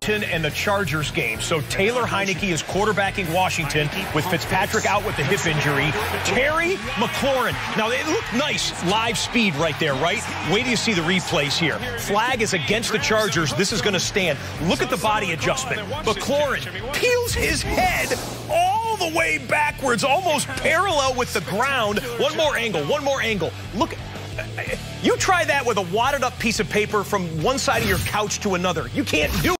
Washington and the Chargers game. So Taylor Heineke is quarterbacking Washington with Fitzpatrick out with the hip injury. Terry McLaurin. Now, it looked nice. Live speed right there, right? Wait till you see the replays here. Flag is against the Chargers. This is going to stand. Look at the body adjustment. McLaurin peels his head all the way backwards, almost parallel with the ground. One more angle, one more angle. Look, you try that with a wadded up piece of paper from one side of your couch to another. You can't do it.